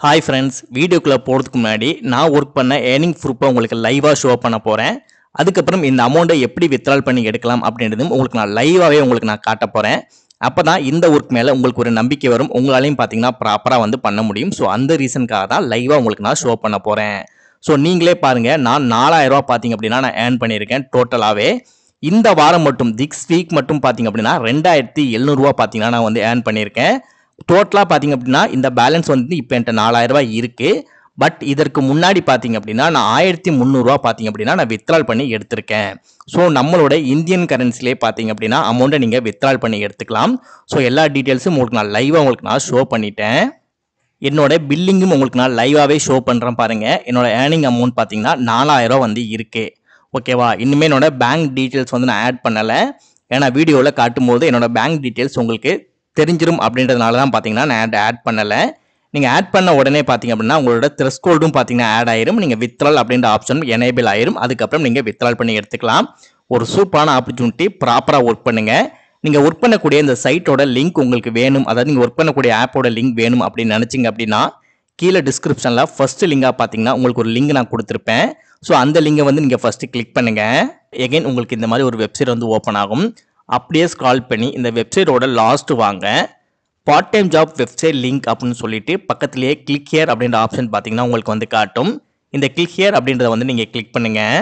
Hi friends, வீடியோக்குள்ளே போகிறதுக்கு முன்னாடி நான் ஒர்க் பண்ண ஏர்னிங் ப்ரூஃபை உங்களுக்கு லைவாக ஷோ பண்ண போகிறேன். அதுக்கப்புறம் இந்த அமௌண்ட்டை எப்படி வித்ட்ரால் பண்ணி எடுக்கலாம் அப்படின்றதும் உங்களுக்கு நான் லைவாகவே உங்களுக்கு நான் காட்ட போகிறேன். அப்போ தான் இந்த ஒர்க் மேலே உங்களுக்கு ஒரு நம்பிக்கை வரும். உங்களாலையும் பார்த்தீங்கன்னா ப்ராப்பராக வந்து பண்ண முடியும். ஸோ அந்த ரீசனுக்காக தான் லைவாக உங்களுக்கு நான் ஷோ பண்ண போகிறேன். ஸோ நீங்களே பாருங்கள், நான் 4000 ரூபா பார்த்தீங்க அப்படின்னா நான் ஏர்ன் பண்ணியிருக்கேன் டோட்டலாகவே. இந்த வாரம் மட்டும் திக்ஸ் வீக் மட்டும் பார்த்தீங்க அப்படின்னா 2700 ரூபா பார்த்தீங்கன்னா நான் வந்து ஏர்ன் பண்ணியிருக்கேன். டோட்டலாக பார்த்தீங்க அப்படின்னா இந்த பேலன்ஸ் வந்து இப்போ என்கிட்ட 4000 ரூபாய் இருக்குது. பட் இதற்கு முன்னாடி பார்த்தீங்க அப்படின்னா நான் 1300 ரூபா பார்த்தீங்க அப்படின்னா நான் வித்ட்ரால் பண்ணி எடுத்திருக்கேன். ஸோ நம்மளோட இந்தியன் கரன்சிலே பார்த்தீங்க அப்படின்னா அமௌண்ட்டை நீங்கள் வித்ட்ரால் பண்ணி எடுத்துக்கலாம். ஸோ எல்லா டீட்டெயில்ஸும் உங்களுக்கு நான் லைவாக உங்களுக்கு நான் ஷோ பண்ணிட்டேன். என்னோட பில்லிங்கும் உங்களுக்கு நான் லைவாகவே ஷோ பண்ணுறேன் பாருங்கள். என்னோட ஏர்னிங் அமௌண்ட் பார்த்தீங்கன்னா 4000 ரூபா வந்து இருக்குது. ஓகேவா? இன்னுமே என்னோட பேங்க் டீட்டெயில்ஸ் வந்து நான் ஆட் பண்ணலை. ஏன்னா வீடியோவில் காட்டும்போது என்னோட பேங்க் டீட்டெயில்ஸ் உங்களுக்கு தெரிஞ்சிடும் அப்படின்றதுனால தான் பார்த்தீங்கன்னா நான் ஆட் பண்ணலை. நீங்கள் ஆட் பண்ண உடனே பார்த்தீங்க அப்படின்னா உங்களோட த்ரெஷ்ஹோல்டும் பார்த்தீங்கன்னா ஆட் ஆயிரும். நீங்கள் வித்ட்ரால் அப்படின்ற ஆப்ஷன் எனேபிள் ஆயிரும். அதுக்கப்புறம் நீங்கள் வித்ட்ரால் பண்ணி எடுத்துக்கலாம். ஒரு சூப்பரான ஆப்பர்ச்சுனிட்டி. ப்ராப்பராக ஒர்க் பண்ணுங்கள். நீங்கள் ஒர்க் பண்ணக்கூடிய இந்த சைட்டோட லிங்க் உங்களுக்கு வேணும், அதாவது நீங்கள் ஒர்க் பண்ணக்கூடிய ஆப்போட லிங்க் வேணும் அப்படின்னு நினச்சிங்க அப்படின்னா கீழே டிஸ்கிரிப்ஷனில் ஃபர்ஸ்ட் லிங்காக பார்த்தீங்கன்னா உங்களுக்கு ஒரு லிங்க் நான் கொடுத்துருப்பேன். ஸோ அந்த லிங்கை வந்து நீங்கள் ஃபஸ்ட்டு கிளிக் பண்ணுங்கள். எகைன் உங்களுக்கு இந்த மாதிரி ஒரு வெப்சைட் வந்து ஓப்பன் ஆகும். அப்படியே ஸ்க்ரால் பண்ணி இந்த வெப்சைட்டோட லாஸ்ட் வாங்க. Part time job website link அப்படின்னு சொல்லிட்டு பக்கத்துலேயே கிளிக் ஹியர் அப்படின்ற ஆப்ஷன் பார்த்தீங்கன்னா உங்களுக்கு வந்து காட்டும். இந்த கிளிக் ஹியர் அப்படின்றத வந்து நீங்கள் கிளிக் பண்ணுங்கள்.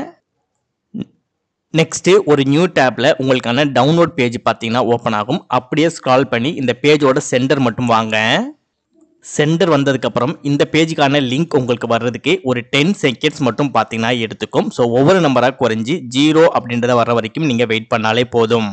நெக்ஸ்ட்டு ஒரு நியூ டேப்பில் உங்களுக்கான டவுன்லோட் பேஜ் பார்த்தீங்கன்னா ஓப்பன் ஆகும். அப்படியே ஸ்க்ரால் பண்ணி இந்த பேஜோட சென்டர் மட்டும் வாங்க. சென்டர் வந்ததுக்கப்புறம் இந்த பேஜுக்கான லிங்க் உங்களுக்கு வர்றதுக்கு ஒரு 10 செகண்ட்ஸ் மட்டும் பார்த்தீங்கன்னா எடுத்துக்கும். ஸோ ஒவ்வொரு நம்பராக குறைஞ்சி 0 அப்படின்றத வர வரைக்கும் நீங்கள் வெயிட் பண்ணாலே போதும்.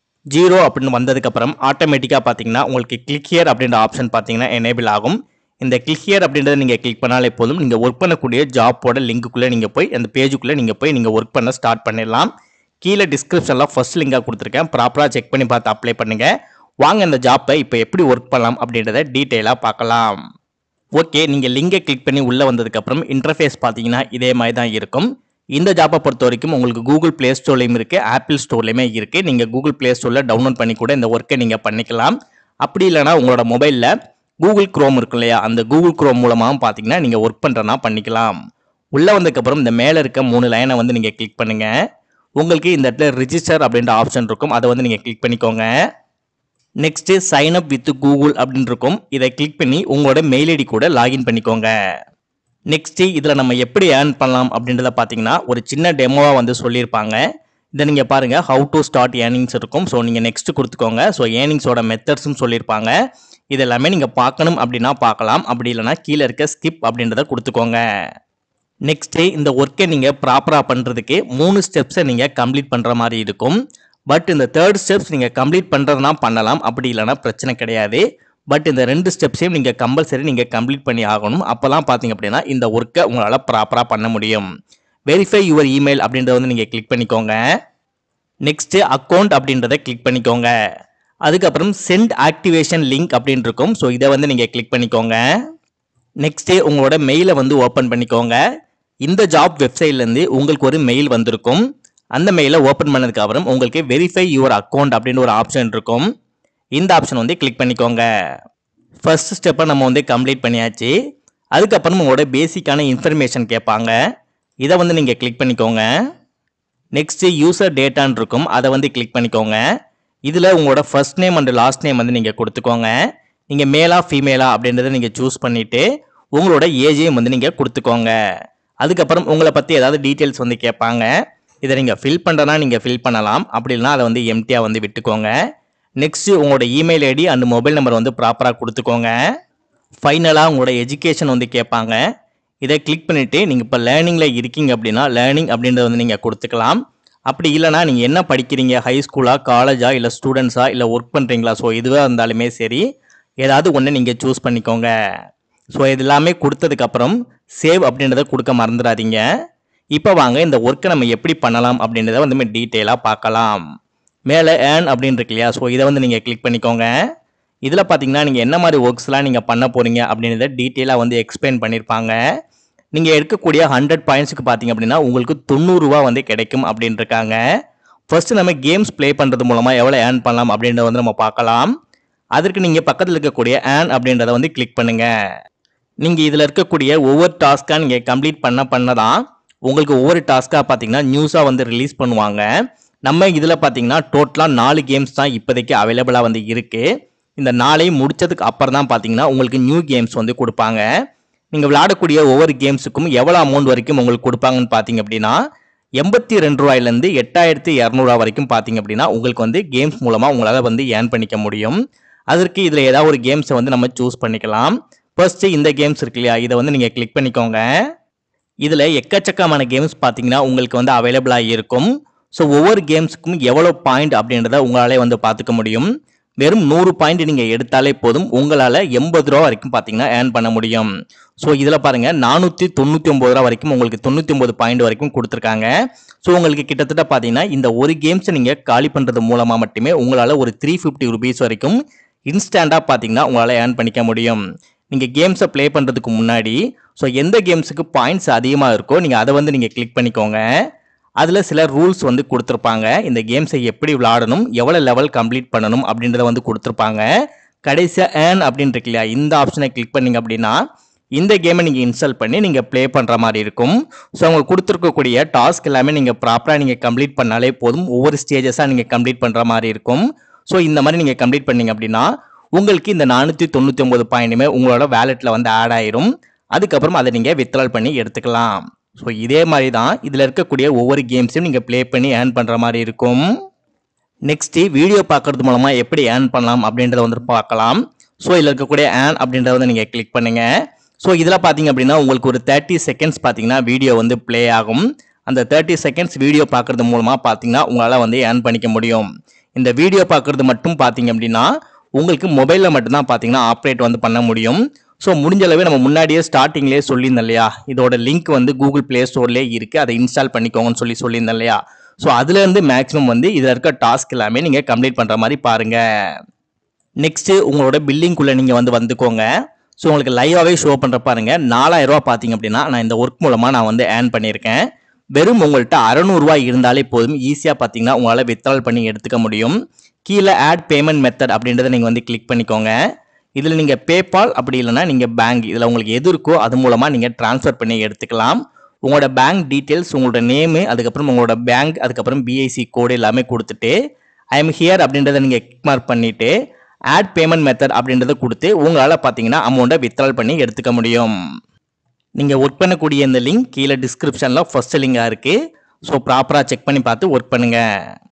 0 அப்படின்னு வந்ததுக்கப்புறம் ஆட்டோமேட்டிக்காக பார்த்தீங்கன்னா உங்களுக்கு கிளிக் ஹியர் அப்படின்ற ஆப்ஷன் பார்த்தீங்கன்னா எனேபிள் ஆகும். இந்த கிளிக் ஹியர் அப்படின்றத நீங்கள் கிளிக் பண்ணாலே போதும். நீங்கள் ஒர்க் பண்ணக்கூடிய ஜாப்போட லிங்க்குள்ளே நீங்கள் போய் அந்த பேஜுக்குள்ளே நீங்கள் ஒர்க் பண்ண ஸ்டார்ட் பண்ணிடலாம். கீழே டிஸ்கிரிப்ஷனில் ஃபர்ஸ்ட் லிங்காக கொடுத்துருக்கேன். ப்ராப்பராக செக் பண்ணி பார்த்து அப்ளை பண்ணுங்கள். வாங்க இந்த ஜாப்பை இப்போ எப்படி ஒர்க் பண்ணலாம் அப்படின்றத டீட்டெயிலாக பார்க்கலாம். ஓகே, நீங்கள் லிங்கை கிளிக் பண்ணி உள்ளே வந்ததுக்கப்புறம் இன்டர்ஃபேஸ் பார்த்தீங்கன்னா இதே மாதிரி தான் இருக்கும். இந்த ஜாப்பை பொறுத்த வரைக்கும் உங்களுக்கு கூகுள் ப்ளே ஸ்டோர்லையும் இருக்குது, ஆப்பிள் ஸ்டோர்லையுமே இருக்குது. நீங்கள் கூகுள் ப்ளே ஸ்டோரில் டவுன்லோட் பண்ணி கூட இந்த ஒர்க்கை நீங்கள் பண்ணிக்கலாம். அப்படி இல்லைனா உங்களோட மொபைலில் கூகுள் குரோம் இருக்கு இல்லையா, அந்த கூகுள் குரோம் மூலமாகவும் பார்த்தீங்கன்னா நீங்கள் ஒர்க் பண்ணுறனா பண்ணிக்கலாம். உள்ளே வந்ததுக்கப்புறம் இந்த மேலே இருக்க 3 லைனை வந்து நீங்கள் கிளிக் பண்ணுங்கள். உங்களுக்கு இந்த இடத்துல ரிஜிஸ்டர் அப்படின்ற ஆப்ஷன் இருக்கும். அதை வந்து நீங்கள் கிளிக் பண்ணிக்கோங்க. Next sign up with Google அப்படின்னு இருக்கும். இதை கிளிக் பண்ணி உங்களோட மெயில் ஐடி கூட லாகின் பண்ணிக்கோங்க. நெக்ஸ்ட்டு இதில் நம்ம எப்படி ஏர்ன் பண்ணலாம் அப்படின்றத பார்த்தீங்கன்னா ஒரு சின்ன டெமோவாக வந்து சொல்லியிருப்பாங்க. இதை நீங்கள் பாருங்கள், ஹவு டு ஸ்டார்ட் ஏர்னிங்ஸ் இருக்கும். ஸோ நீங்கள் நெக்ஸ்ட்டு கொடுத்துக்கோங்க. ஸோ ஏர்னிங்ஸோட மெத்தட்ஸும் சொல்லியிருப்பாங்க. இது எல்லாமே நீங்கள் பார்க்கணும் அப்படின்னா பார்க்கலாம். அப்படி இல்லைனா கீழே இருக்க ஸ்கிப் அப்படின்றத கொடுத்துக்கோங்க. நெக்ஸ்ட்டு இந்த ஒர்க்கை நீங்கள் ப்ராப்பராக பண்ணுறதுக்கு 3 ஸ்டெப்ஸை நீங்கள் கம்ப்ளீட் பண்ணுற மாதிரி இருக்கும். பட் இந்த 3rd ஸ்டெப்ஸ் நீங்கள் கம்ப்ளீட் பண்ணுறதுனா பண்ணலாம், அப்படி இல்லைனா பிரச்சனை கிடையாது. பட் இந்த 2 ஸ்டெப்ஸையும் நீங்கள் கம்பல்சரி நீங்கள் கம்ப்ளீட் பண்ணி ஆகணும். அப்போலாம் பார்த்தீங்க அப்படின்னா இந்த ஒர்க்கை உங்களால் ப்ராப்பராக பண்ண முடியும். வெரிஃபை யுவர் இமெயில் அப்படின்றத வந்து நீங்கள் கிளிக் பண்ணிக்கோங்க. நெக்ஸ்ட்டு அக்கௌண்ட் அப்படின்றத கிளிக் பண்ணிக்கோங்க. அதுக்கப்புறம் சென்ட் ஆக்டிவேஷன் லிங்க் அப்படின்னு இருக்கும். ஸோ இதை வந்து நீங்கள் கிளிக் பண்ணிக்கோங்க. நெக்ஸ்ட்டு உங்களோட மெயிலை வந்து ஓப்பன் பண்ணிக்கோங்க. இந்த ஜாப் வெப்சைட்லேருந்து உங்களுக்கு ஒரு மெயில் வந்திருக்கும். அந்த மெயிலை ஓப்பன் பண்ணதுக்கு அப்புறம் உங்களுக்கு வெரிஃபை யுவர் அக்கௌண்ட் அப்படின்னு ஒரு ஆப்ஷன் இருக்கும். இந்த ஆப்ஷன் வந்து கிளிக் பண்ணிக்கோங்க. ஃபர்ஸ்ட் ஸ்டெப்பை நம்ம வந்து கம்ப்ளீட் பண்ணியாச்சு. அதுக்கப்புறம் உங்களோட பேசிக்கான இன்ஃபர்மேஷன் கேட்பாங்க. இதை வந்து நீங்கள் கிளிக் பண்ணிக்கோங்க. நெக்ஸ்ட்டு யூசர் டேட்டான்னு இருக்கும். அதை வந்து கிளிக் பண்ணிக்கோங்க. இதில் உங்களோட first name and last name வந்து நீங்கள் கொடுத்துக்கோங்க. நீங்கள் மேலா ஃபீமேலா அப்படின்றத நீங்கள் சூஸ் பண்ணிவிட்டு உங்களோட ஏஜையும் வந்து நீங்கள் கொடுத்துக்கோங்க. அதுக்கப்புறம் உங்களை பற்றி ஏதாவது டீட்டெயில்ஸ் வந்து கேட்பாங்க. இதை நீங்கள் ஃபில் பண்ணுறனா நீங்கள் ஃபில் பண்ணலாம், அப்படி இல்லைனா அதை வந்து எம்டியாக வந்து விட்டுக்கோங்க. நெக்ஸ்ட்டு உங்களோட email ID and mobile number வந்து ப்ராப்பராக கொடுத்துக்கோங்க. ஃபைனலாக உங்களோட எஜுகேஷன் வந்து கேட்பாங்க. இதை கிளிக் பண்ணிவிட்டு நீங்கள் இப்போ லேர்னிங்கில் இருக்கீங்க அப்படின்னா லேர்னிங் அப்படின்றத வந்து நீங்கள் கொடுத்துக்கலாம். அப்படி இல்லைனா நீங்கள் என்ன படிக்கிறீங்க, ஹை ஸ்கூலா, காலேஜா, இல்லை ஸ்டூடெண்ட்ஸா, இல்லை ஒர்க் பண்ணுறீங்களா, ஸோ எதுவாக இருந்தாலுமே சரி ஏதாவது ஒன்று நீங்கள் சூஸ் பண்ணிக்கோங்க. ஸோ இது எல்லாமே கொடுத்ததுக்கப்புறம் சேவ் அப்படின்றத கொடுக்க மறந்துடாதீங்க. இப்போ வாங்க இந்த ஒர்க்கை நம்ம எப்படி பண்ணலாம் அப்படின்றத வந்து நம்ம டீட்டெயிலாக பார்க்கலாம். மேலே ஏர்ன் அப்படின்னு இருக்கு இல்லையா, ஸோ இதை வந்து நீங்கள் கிளிக் பண்ணிக்கோங்க. இதில் பார்த்தீங்கன்னா நீங்கள் என்ன மாதிரி ஒர்க்ஸ்லாம் நீங்கள் பண்ண போகிறீங்க அப்படின்றத டீட்டெயிலாக வந்து எக்ஸ்பிளைன் பண்ணியிருப்பாங்க. நீங்கள் எடுக்கக்கூடிய 100 பாயிண்ட்ஸுக்கு பார்த்தீங்க அப்படின்னா உங்களுக்கு 90 ரூபா வந்து கிடைக்கும் அப்படின்னு இருக்காங்க. ஃபர்ஸ்ட்டு நம்ம கேம்ஸ் ப்ளே பண்ணுறது மூலமாக எவ்வளோ ஏர்ன் பண்ணலாம் அப்படின்றத வந்து நம்ம பார்க்கலாம். அதற்கு நீங்கள் பக்கத்தில் இருக்கக்கூடிய ஏர்ன் அப்படின்றத வந்து கிளிக் பண்ணுங்கள். நீங்கள் இதில் இருக்கக்கூடிய ஒவ்வொரு டாஸ்க்காக நீங்கள் கம்ப்ளீட் பண்ண தான் உங்களுக்கு ஒவ்வொரு டாஸ்க்காக பார்த்தீங்கன்னா நியூஸாக வந்து ரிலீஸ் பண்ணுவாங்க. நம்ம இதில் பார்த்தீங்கன்னா டோட்டலாக 4 கேம்ஸ் தான் இப்போதைக்கு அவைலபிளாக வந்து இருக்குது. இந்த 4ஐயும் முடிச்சதுக்கு அப்புறம் தான் பார்த்தீங்கன்னா உங்களுக்கு நியூ கேம்ஸ் வந்து கொடுப்பாங்க. நீங்கள் விளையாடக்கூடிய ஒவ்வொரு கேம்ஸுக்கும் எவ்வளோ அமௌண்ட் வரைக்கும் உங்களுக்கு கொடுப்பாங்கன்னு பார்த்தீங்க அப்படின்னா ரூ. 82 8,200 வரைக்கும் பார்த்தீங்க அப்படின்னா உங்களுக்கு வந்து கேம்ஸ் மூலமாக உங்களால் வந்து ஏர்ன் பண்ணிக்க முடியும். அதற்கு இதில் ஏதாவது ஒரு கேம்ஸை வந்து நம்ம சூஸ் பண்ணிக்கலாம். ஃபர்ஸ்ட் இந்த கேம்ஸ் இருக்கு இல்லையா, இதை வந்து நீங்கள் கிளிக் பண்ணிக்கோங்க. இதில் எக்கச்சக்கமான கேம்ஸ் பார்த்தீங்கன்னா உங்களுக்கு வந்து அவைலபிளாக இருக்கும். ஸோ ஒவ்வொரு கேம்ஸுக்கும் எவ்வளோ பாயிண்ட் அப்படின்றத உங்களாலே வந்து பார்த்துக்க முடியும். வெறும் 100 பாயிண்ட் நீங்கள் எடுத்தாலே போதும், உங்களால் ரூ. 80 வரைக்கும் பார்த்தீங்கன்னா ஏர்ன் பண்ண முடியும். ஸோ இதில் பாருங்கள் ரூ. 499 வரைக்கும் உங்களுக்கு 99 பாயிண்ட் வரைக்கும் கொடுத்துருக்காங்க. ஸோ உங்களுக்கு கிட்டத்தட்ட பார்த்தீங்கன்னா இந்த ஒரு கேம்ஸை நீங்கள் காலி பண்ணுறது மூலமாக மட்டுமே உங்களால் ஒரு ₹350 வரைக்கும் இன்ஸ்டண்ட்டாக பார்த்தீங்கன்னா உங்களால் ஏர்ன் பண்ணிக்க முடியும். நீங்கள் கேம்ஸை ப்ளே பண்ணுறதுக்கு முன்னாடி ஸோ எந்த கேம்ஸுக்கு பாயிண்ட்ஸ் அதிகமாக இருக்கோ நீங்கள் அதை வந்து நீங்கள் கிளிக் பண்ணிக்கோங்க. அதில் சில ரூல்ஸ் வந்து கொடுத்துருப்பாங்க. இந்த கேம்ஸை எப்படி விளையாடணும், எவ்வளோ லெவல் கம்ப்ளீட் பண்ணணும் அப்படின்றத வந்து கொடுத்துருப்பாங்க. கடைசியாக ஏர்ன் அப்படின்னு இருக்கு இல்லையா, இந்த ஆப்ஷனை கிளிக் பண்ணிங்க அப்படின்னா இந்த கேமை நீங்கள் இன்ஸ்டால் பண்ணி நீங்கள் ப்ளே பண்ணுற மாதிரி இருக்கும். ஸோ அவங்க கொடுத்துருக்கக்கூடிய டாஸ்க் எல்லாமே நீங்கள் ப்ராப்பராக நீங்கள் கம்ப்ளீட் பண்ணாலே போதும். ஒவ்வொரு ஸ்டேஜஸாக நீங்கள் கம்ப்ளீட் பண்ணுற மாதிரி இருக்கும். ஸோ இந்த மாதிரி நீங்கள் கம்ப்ளீட் பண்ணிங்க அப்படின்னா உங்களுக்கு இந்த 499 பாயிண்ட்டுமே உங்களோட வேலெட்டில் வந்து ஆட் ஆயிரும். அதுக்கப்புறம் அதை நீங்கள் வித்ட்ரால் பண்ணி எடுத்துக்கலாம். ஸோ இதே மாதிரி தான் இதில் இருக்கக்கூடிய ஒவ்வொரு கேம்ஸையும் நீங்கள் ப்ளே பண்ணி ஏர்ன் பண்ணுற மாதிரி இருக்கும். நெக்ஸ்ட்டு வீடியோ பார்க்குறது மூலமாக எப்படி ஏர்ன் பண்ணலாம் அப்படின்றத வந்து பார்க்கலாம். ஸோ இதில் இருக்கக்கூடிய ஏர்ன் அப்படின்றத வந்து நீங்கள் கிளிக் பண்ணுங்கள். ஸோ இதில் பார்த்தீங்க அப்படின்னா உங்களுக்கு ஒரு 30 செகண்ட்ஸ் பார்த்தீங்கன்னா வீடியோ வந்து ப்ளே ஆகும். அந்த 30 செகண்ட்ஸ் வீடியோ பார்க்குறது மூலமாக பார்த்தீங்கன்னா உங்களால் வந்து ஏர்ன் பண்ணிக்க முடியும். இந்த வீடியோ பார்க்குறது மட்டும் பார்த்தீங்க அப்படின்னா உங்களுக்கு மொபைலில் மட்டும்தான் பார்த்தீங்கன்னா ஆப்ரேட் வந்து பண்ண முடியும். ஸோ முடிஞ்ச அளவு நம்ம முன்னாடியே ஸ்டார்டிங்லேயே சொல்லியிருந்தோம் இல்லையா, இதோட லிங்க் வந்து கூகுள் ப்ளே ஸ்டோர்லேயே இருக்குது, அதை இன்ஸ்டால் பண்ணிக்கோங்கன்னு சொல்லியிருந்தோம் இல்லையா. ஸோ அதுலேருந்து மேக்ஸிமம் வந்து இதில் இருக்க டாஸ்க் எல்லாமே நீங்கள் கம்ப்ளீட் பண்ணுற மாதிரி பாருங்கள். நெக்ஸ்ட்டு உங்களோட பில்லிங்குள்ளே நீங்கள் வந்துக்கோங்க. ஸோ உங்களுக்கு லைவாகவே ஷோ பண்ணுற பாருங்கள். ₹4000 பார்த்தீங்க அப்படின்னா நான் இந்த ஒர்க் மூலமாக நான் வந்து ஏர்ன் பண்ணியிருக்கேன். வெறும் உங்கள்கிட்ட ₹600 இருந்தாலே போதும், ஈஸியாக பார்த்தீங்கன்னா உங்களால் வித்ட்ரால் பண்ணி எடுத்துக்க முடியும். கீழே ஆட் பேமெண்ட் மெத்தட் அப்படின்றத நீங்கள் வந்து கிளிக் பண்ணிக்கோங்க. இதில் நீங்கள் பேபால் அப்படி இல்லைனா நீங்கள் பேங்க், இதில் உங்களுக்கு எது இருக்கோ அது மூலமாக நீங்கள் ட்ரான்ஸ்ஃபர் பண்ணி எடுத்துக்கலாம். உங்களோட பேங்க் டீட்டெயில்ஸ், உங்களோட நேமு, அதுக்கப்புறம் உங்களோட பேங்க், அதுக்கப்புறம் பிஐசி கோடு எல்லாமே கொடுத்துட்டு ஐ எம் ஹியர் அப்படின்றத நீங்கள் கிளிக் மார்க் பண்ணிவிட்டு ஆட் பேமெண்ட் மெத்தட் அப்படின்றத கொடுத்து உங்களால் பார்த்தீங்கன்னா அமௌண்ட்டை வித்ட்ரால் பண்ணி எடுத்துக்க முடியும். நீங்கள் ஒர்க் பண்ணக்கூடிய இந்த லிங்க் கீழே டிஸ்கிரிப்ஷனில் ஃபர்ஸ்ட் லிங்காக இருக்குது. ஸோ ப்ராப்பராக செக் பண்ணி பார்த்து ஒர்க் பண்ணுங்கள்.